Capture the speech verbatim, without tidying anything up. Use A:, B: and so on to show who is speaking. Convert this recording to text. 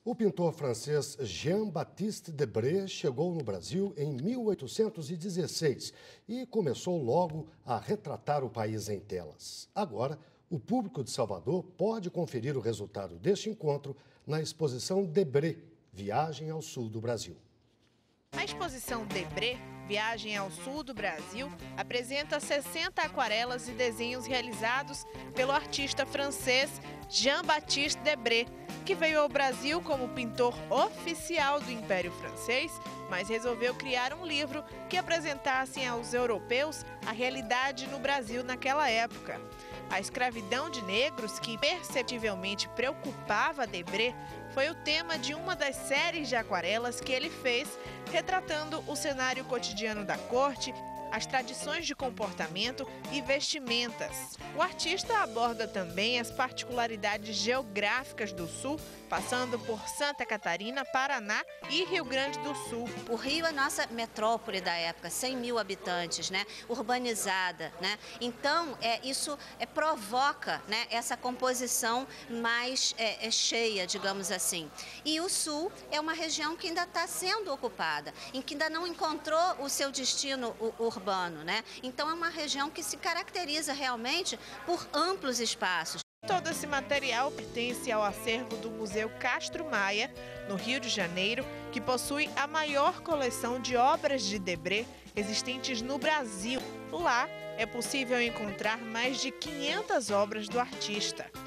A: O pintor francês Jean-Baptiste Debré chegou no Brasil em mil oitocentos e dezesseis e começou logo a retratar o país em telas. Agora, o público de Salvador pode conferir o resultado deste encontro na exposição Debré, Viagem ao Sul do Brasil.
B: A exposição Debré, Viagem ao Sul do Brasil, apresenta sessenta aquarelas e desenhos realizados pelo artista francês Jean-Baptiste Debré, que veio ao Brasil como pintor oficial do Império Francês, mas resolveu criar um livro que apresentasse aos europeus a realidade no Brasil naquela época. A escravidão de negros, que perceptivelmente preocupava Debré, foi o tema de uma das séries de aquarelas que ele fez, retratando o cenário cotidiano da corte, as tradições de comportamento e vestimentas. O artista aborda também as particularidades geográficas do Sul, passando por Santa Catarina, Paraná e Rio Grande do Sul.
C: O Rio é a nossa metrópole da época, cem mil habitantes, né? Urbanizada, né? Então, é, isso é, provoca, né, essa composição mais é, é, cheia, digamos assim. E o Sul é uma região que ainda está sendo ocupada, em que ainda não encontrou o seu destino urbano, né? Então, é uma região que se caracteriza realmente por amplos espaços.
B: Todo esse material pertence ao acervo do Museu Castro Maia, no Rio de Janeiro, que possui a maior coleção de obras de Debré existentes no Brasil. Lá é possível encontrar mais de quinhentas obras do artista.